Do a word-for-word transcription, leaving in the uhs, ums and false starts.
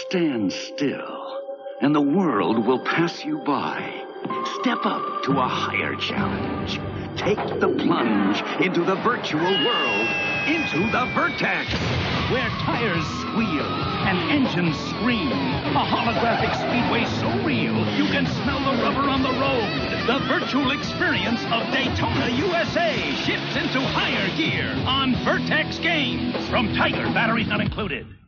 Stand still, and the world will pass you by. Step up to a higher challenge. Take the plunge into the virtual world, into the V R T X, where tires squeal and engines scream. A holographic speedway so real, you can smell the rubber on the road. The virtual experience of Daytona, U S A shifts into higher gear on V R T X games. From Tiger, batteries not included.